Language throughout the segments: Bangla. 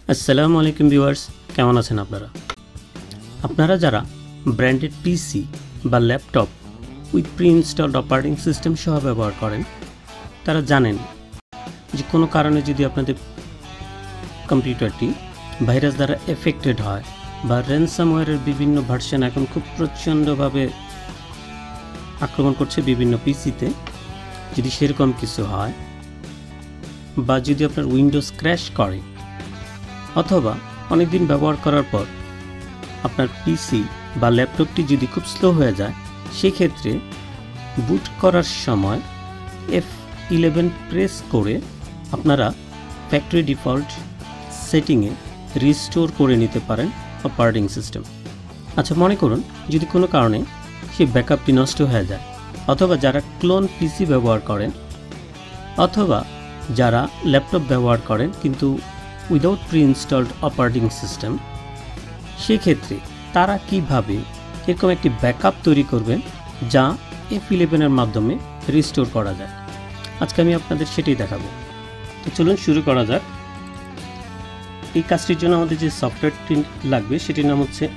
আসসালামু আলাইকুম ভিউয়ার্স, কেমন আছেন আপনারা? আপনারা যারা ব্র্যান্ডেড পিসি বা laptop with pre installed operating system সহ ব্যবহার করেন, তারা জানেন যে কোনো কারণে যদি আপনাদের কম্পিউটারটি ভাইরাস দ্বারা এফেক্টেড হয় বা র্যানসামওয়্যারের বিভিন্ন ভার্সন এখন খুব প্রচণ্ডভাবে আক্রমণ করছে বিভিন্ন পিসিতে, যদি সেরকম কিছু হয় বা যদি আপনার উইন্ডোজ ক্র্যাশ করে অথবা অনেকদিন ব্যবহার করার পর আপনার পিসি বা ল্যাপটপটি যদি খুব স্লো হয়ে যায়, সেক্ষেত্রে বুট করার সময় F11 প্রেস করে আপনারা ফ্যাক্টরি ডিফল্ট সেটিংয়ে রিস্টোর করে নিতে পারেন অপারেটিং সিস্টেম। আচ্ছা, মনে করুন যদি কোনো কারণে সেই ব্যাকআপটি নষ্ট হয়ে যায়, অথবা যারা ক্লোন পিসি ব্যবহার করেন অথবা যারা ল্যাপটপ ব্যবহার করেন কিন্তু without pre installed operating system, সেক্ষেত্রে তারা কিভাবে এরকম একটি ব্যাকআপ তৈরি করবেন যা F11 মাধ্যমে রিস্টোর করা যায়। আজকে আমি আপনাদের সেটাই দেখাবো। তো চলুন শুরু করা যাক। এই কাজটির জন্য আমাদের যে সফটওয়্যারটি লাগবে সেটির নাম হচ্ছে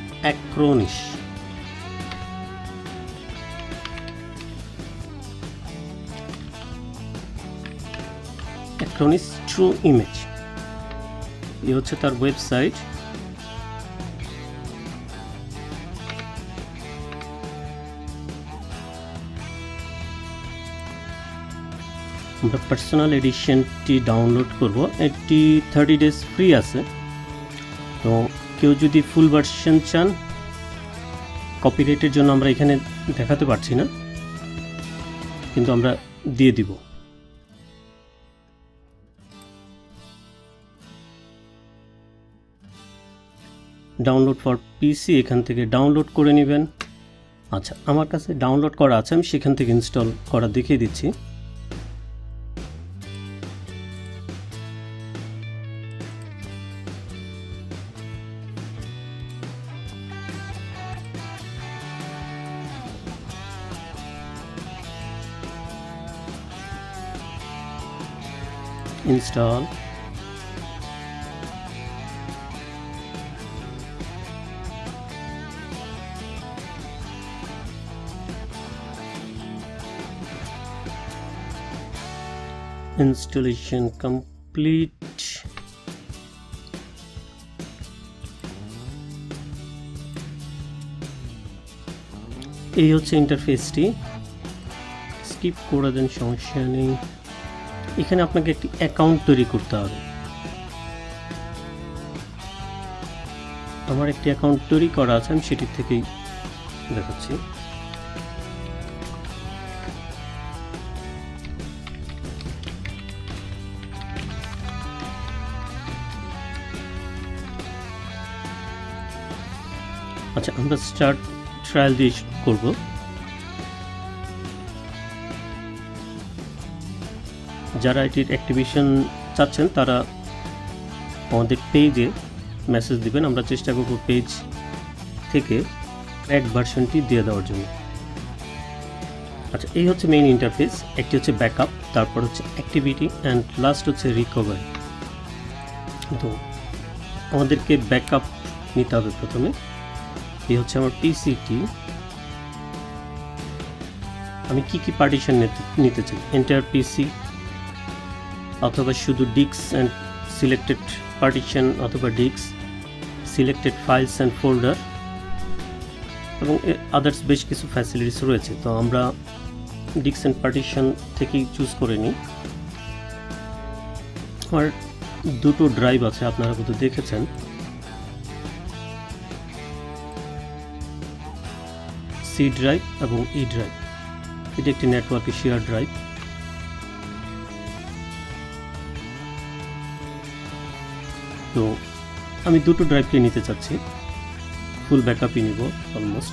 অ্যাক্রোনিস ট্রু ইমেজ। এই হচ্ছে তার ওয়েবসাইট। আমরা পার্সোনাল এডিশনটি ডাউনলোড করব। এটি 30 ডেজ ফ্রি আছে। তো কেউ যদি ফুল ভার্সন চান, কপিরাইটের জন্য আমরা এখানে দেখাতে পারছি না, কিন্তু আমরা দিয়ে দিব। ডাউনলোড ফর পিসি এখান থেকে ডাউনলোড করে নেবেন। আচ্ছা, আমার কাছে ডাউনলোড করা আছে, আমি সেখান থেকে ইনস্টল করা দেখিয়ে দিচ্ছি। ইনস্টল। Installation complete. এই হচ্ছে ইন্টারফেসটি। স্কিপ করে দেন, সমস্যা নেই। এখানে আপনাকে একটি অ্যাকাউন্ট তৈরি করতে হবে। আমার একটি অ্যাকাউন্ট তৈরি করা আছে, আমি সেটির থেকেই দেখাচ্ছি। আচ্ছা, আমরা স্টার্ট ট্রায়াল দিয়ে করব। যারা এটির অ্যাক্টিভেশন চাচ্ছেন তারা আমাদের পেজে মেসেজ দিবেন, আমরা চেষ্টা করব পেজ থেকে ক্র্যাক ভার্সনটি দিয়ে দেওয়ার জন্য। আচ্ছা, এই হচ্ছে মেইন ইন্টারফেস। একটি হচ্ছে ব্যাকআপ, তারপর হচ্ছে অ্যাক্টিভিটি অ্যান্ড লাস্ট হচ্ছে রিকভারি। তো আমাদেরকে ব্যাকআপ নিতে হবে প্রথমে। এই হচ্ছে আমার পিসিটি। আমি কি পার্টিশন নিতে চাই, এন্টায়ার পিসি অথবা শুধু ডিস্ক অ্যান্ড সিলেক্টেড পার্টিশন অথবা disk, selected files and folder এবং আদার্স বেশ কিছু ফ্যাসিলিটিস রয়েছে। তো আমরা ডিস্ক অ্যান্ড পার্টিশন থেকেই চুজ করে নিই। আমার দুটো ড্রাইভ আছে, আপনারা হয়তো দেখেছেন। সি ড্রাইভ এবং ই ড্রাইভ। এটি একটি নেটওয়ার্কে শেয়ার ড্রাইভ। তো আমি দুটো ড্রাইভকে নিতে চাচ্ছি, ফুল ব্যাকআপই নিব অলমোস্ট।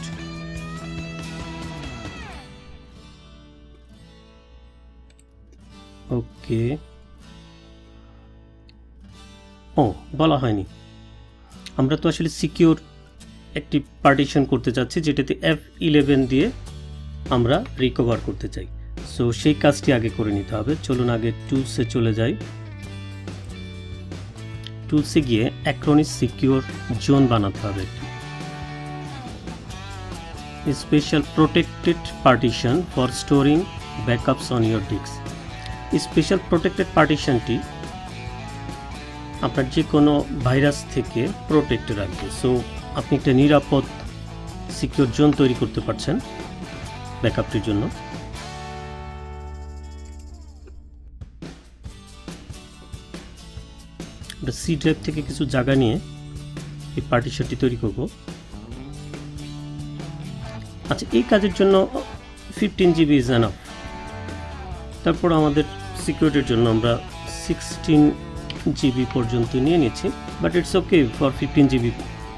ওকে, ও বলা হয়নি, আমরা তো আসলে সিকিউর একটি পার্টিশন করতে চাচ্ছি যেটাতে F11 দিয়ে আমরা রিকভার করতে চাই। সো সেই কাজটি আগে করে নিতে হবে। চলুন আগে টুলসে চলে যাই। টুলসে গিয়ে অ্যাক্রনিস সিকিউর জোন বানাতে হবে। Special protected partition for storing backups on your disk. Special protected পার্টিশনটি আপনার যে কোনো ভাইরাস থেকে প্রোটেক্ট রাখবে। সো আপনি একটা নিরাপদ সিকিউর জোন তৈরি করতে পারছেন ব্যাকআপটির জন্য। সি ড্রাইভ থেকে কিছু জায়গা নিয়ে এই পার্টিশনটি তৈরি করব। আচ্ছা, এই কাজের জন্য 15 GB ইজ এনাফ। তারপর আমাদের সিকিউরিটির জন্য আমরা 16 GB পর্যন্ত নিয়ে নিচ্ছি, but it's okay for 15 GB।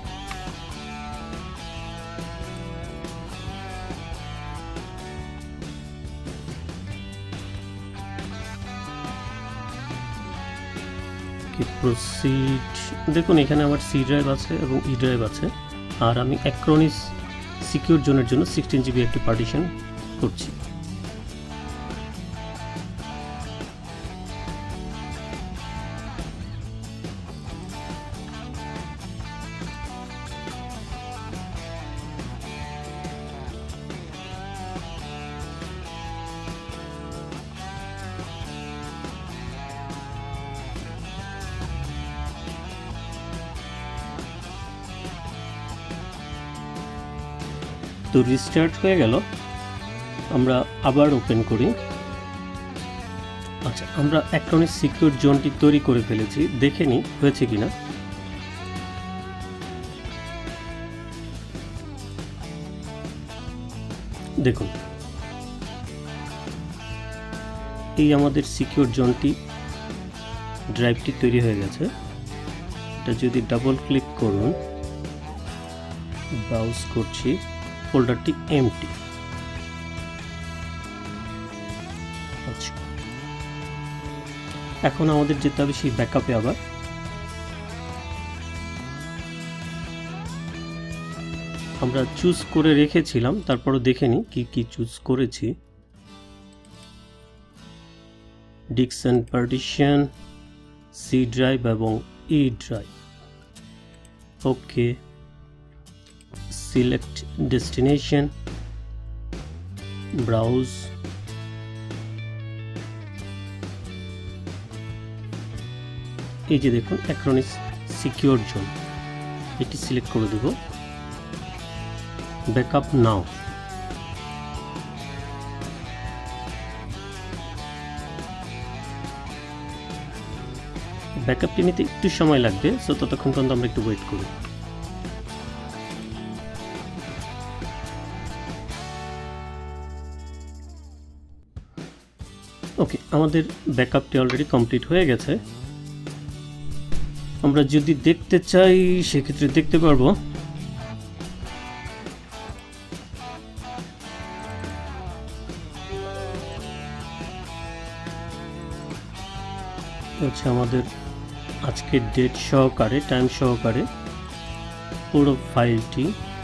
Proceed. দেখুন এখানে আমার সি ড্রাইভ আছে এবং ই ড্রাইভ আছে, আর আমি অ্যাক্রনিস সিকিউর জোনের জন্য 16 GB একটি পার্টিশন করছি। তো রিস্টার্ট হয়ে গেল, আমরা আবার ওপেন করি। আচ্ছা, আমরা অ্যাক্রনিস সিকিউর জোনটি তৈরি করে ফেলেছি, দেখে নিই হয়েছে কিনা। দেখুন এই আমাদের সিকিউর জোনটি ড্রাইভটি তৈরি হয়ে গেছে। এটা যদি ডাবল ক্লিক করুন, ব্রাউজ করছি, ফোল্ডারটি এমটি। আচ্ছা, এখন আমাদের যেতে হবে সেই ব্যাকআপে। আবার আমরা চুজ করে রেখেছিলাম, তারপরও দেখে নিই কি কি চুজ করেছি। Disk and partition, C drive এবং E drive. Okay, select destination, browse, এই যে দেখুন অ্যাক্রনিস সিকিউর জোন, এটি সিলেক্ট করে দেব। ব্যাকআপ নাও। ব্যাকআপটি নিতে একটু সময় লাগবে, সো ততক্ষণ পর্যন্ত আমরা একটু ওয়েট করি। ওকে, আমাদের ব্যাকআপটি অলরেডি কমপ্লিট হয়ে গেছে। আমরা যদি দেখতে চাই সেক্ষেত্রে দেখতে পারবো। হচ্ছে আমাদের আজকের ডেট সহকারে, টাইম সহকারে পুরো ফাইলটি।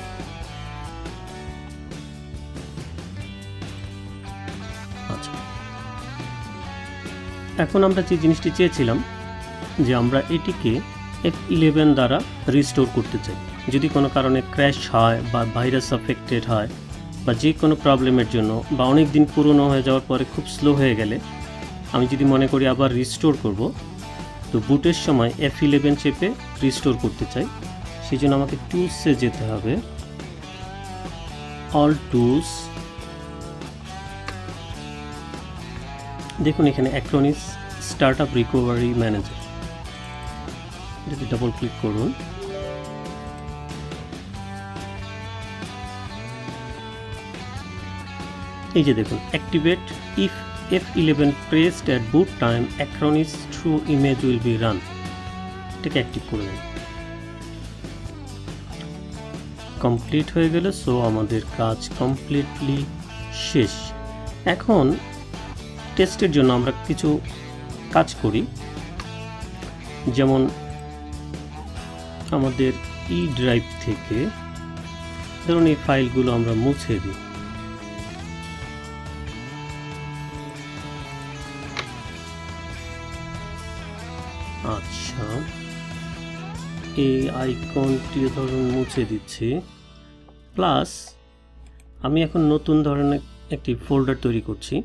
আচ্ছা, এখন আমরা যে জিনিসটি চেয়েছিলাম যে আমরা এটিকে F11 দ্বারা রিস্টোর করতে চাই। যদি কোনো কারণে ক্র্যাশ হয় বা ভাইরাস অ্যাফেক্টেড হয় বা যে কোনো প্রবলেমের জন্য বা অনেক দিন পুরনো হয়ে যাওয়ার পরে খুব স্লো হয়ে গেলে আমি যদি মনে করি আবার রিস্টোর করব, তো বুটের সময় F11 চেপে রিস্টোর করতে চাই। সেই জন্য আমাকে টুলসে যেতে হবে, অল টুলস। দেখুন এখানে অ্যাক্রনিস স্টার্টআপ রিকভারি ম্যানেজার, যদি ডাবল ক্লিক করুন, এই যে দেখুন activate if F11 pressed at boot time Acronis true image will be run। এটাকে অ্যাক্টিভ করে দেন। কমপ্লিট হয়ে গেল। সো আমাদের কাজ কমপ্লিটলি শেষ। এখন টেস্টের জন্য আমরা কিছু কাজ করি, যেমন আমাদের ই ড্রাইভ থেকে ধরুন এই ফাইলগুলো আমরা মুছে দিই। আচ্ছা, এই আইকনটি ধরুন মুছে দিচ্ছি, প্লাস আমি এখন নতুন ধরনের একটি ফোল্ডার তৈরি করছি।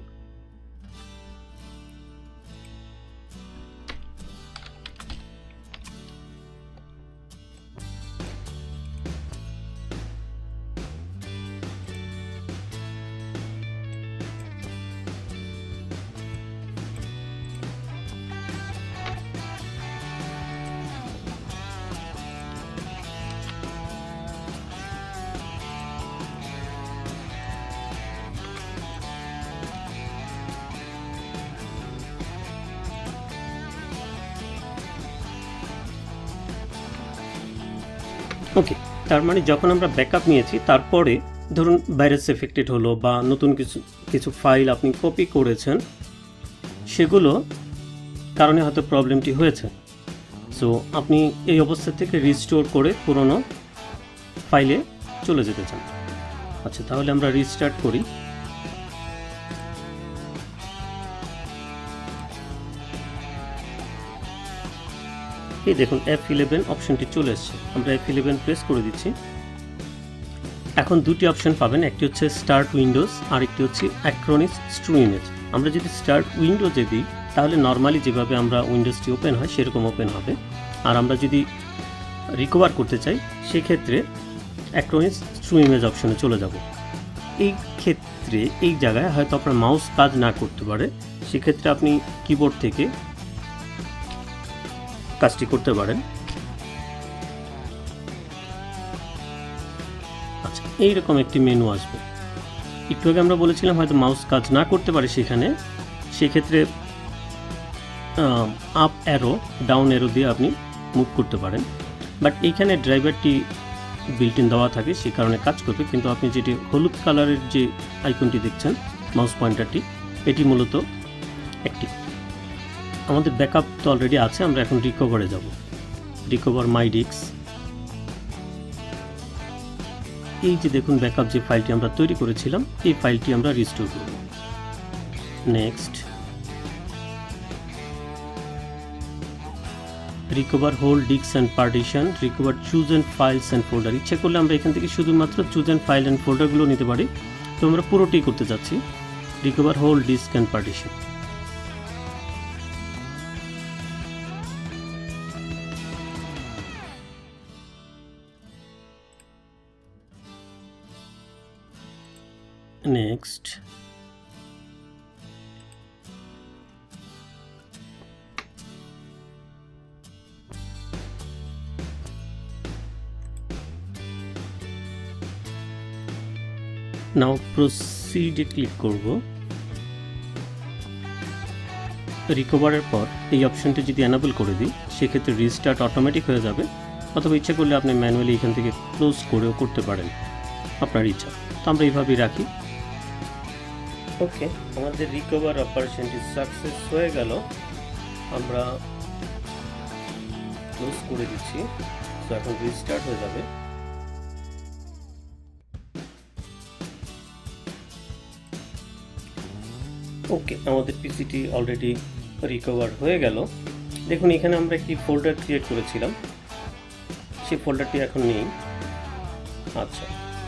ওকে, তার মানে যখন আমরা ব্যাকআপ নিয়েছি তারপরে ধরুন ভাইরাস এফেক্টেড হলো বা নতুন কিছু ফাইল আপনি কপি করেছেন, সেগুলো কারণে হয়তো প্রবলেমটি হয়েছে। সো আপনি এই অবস্থা থেকে রিস্টোর করে পুরনো ফাইলে চলে যেতে চান। আচ্ছা, তাহলে আমরা রিস্টার্ট করি। এই দেখুন F11 অপশনটি চলে এসেছে, আমরা F11 প্রেস করে দিচ্ছি। এখন দুটি অপশন পাবেন, একটি হচ্ছে স্টার্ট উইন্ডোজ আর একটি হচ্ছে অ্যাক্রোনিস ট্রু ইমেজ। আমরা যদি স্টার্ট উইন্ডোজে দিই তাহলে নর্মালি যেভাবে আমরা উইন্ডোজটি ওপেন হয় সেরকম ওপেন হবে, আর আমরা যদি রিকভার করতে চাই সেক্ষেত্রে অ্যাক্রোনিস ট্রু ইমেজ অপশনে চলে যাব। এই ক্ষেত্রে এই জায়গায় হয়তো আপনার মাউস কাজ না করতে পারে, সেক্ষেত্রে আপনি কিবোর্ড থেকে কাজটি করতে পারেন। আচ্ছা, এইরকম একটি মেনু আসবে। একটু আগে আমরা বলেছিলাম হয়তো মাউস কাজ না করতে পারে, সেক্ষেত্রে আপ অ্যারো ডাউন অ্যারো দিয়ে আপনি মুভ করতে পারেন, বাট এইখানে ড্রাইভারটি বিল্ট ইন দেওয়া থাকে, সে কারণে কাজ করবে। কিন্তু আপনি যেটি হলুদ কালারের যে আইকনটি দেখছেন মাউস পয়েন্টারটি, এটি মূলত অ্যাক্টিভ। আমাদের ব্যাকআপ তো অলরেডি আছে, আমরা এখন রিকভারে যাব। রিকভার মাই ডিস্ক, এই যে দেখুন ব্যাকআপ যে ফাইলটি আমরা তৈরি করেছিলাম, এই ফাইলটি আমরা রিস্টোর করব। Next, recover whole disk and partition, recover chosen files and folder. ইচ্ছে করলে আমরা এখান থেকে শুধুমাত্র চুজেন ফাইল অ্যান্ড ফোল্ডারগুলো নিতে পারি, তো আমরা পুরোটাই করতে যাচ্ছি। Recover whole disk and partition. Next, now proceed এ ক্লিক করব। রিকভারের পর এই অপশনটি যদি এনেবল করে দিই সেক্ষেত্রে রিস্টার্ট অটোমেটিক হয়ে যাবে, অথবা ইচ্ছা করলে আপনি ম্যানুয়ালি এখান থেকে ক্লোজ করেও করতে পারেন, আপনার ইচ্ছা। তো আমরা এইভাবেই রাখি। ওকে, আমাদের রিকভার অপারেশনটি সাকসেস হয়ে গেল, আমরা ক্লোজ করে দিচ্ছি। তো এখন রিস্টার্ট হয়ে যাবে। ওকে, আমাদের পিসিটি অলরেডি রিকভার হয়ে গেল। দেখুন এখানে আমরা একটি ফোল্ডার ক্রিয়েট করেছিলাম, সেই ফোল্ডারটি এখন নেই। আচ্ছা,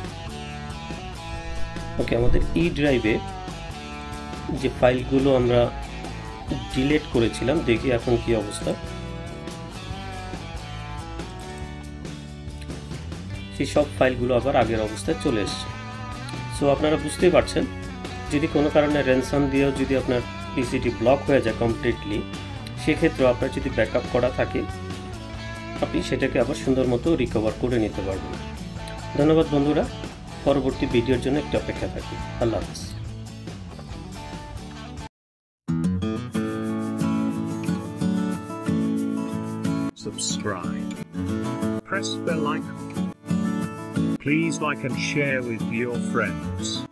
ওকে, আমাদের ই ড্রাইভে যে ফাইলগুলো আমরা ডিলিট করেছিলাম, দেখি এখন কি অবস্থা। সেই সব ফাইলগুলো আবার আগের অবস্থায় চলে এসেছে। সো আপনারা বুঝতেই পারছেন, যদি কোনো কারণে র্যানসাম দিয়েও যদি আপনার পিসিটি ব্লক হয়ে যায় কমপ্লিটলি, সেক্ষেত্রে আপনার যদি ব্যাকআপ করা থাকে আপনি সেটাকে আবার সুন্দর মতো রিকভার করে নিতে পারবেন। ধন্যবাদ বন্ধুরা, পরবর্তী ভিডিওর জন্য একটু অপেক্ষা থাকি। আল্লাহ হাফেজ। Subscribe. Press bell icon. Please like and share with your friends.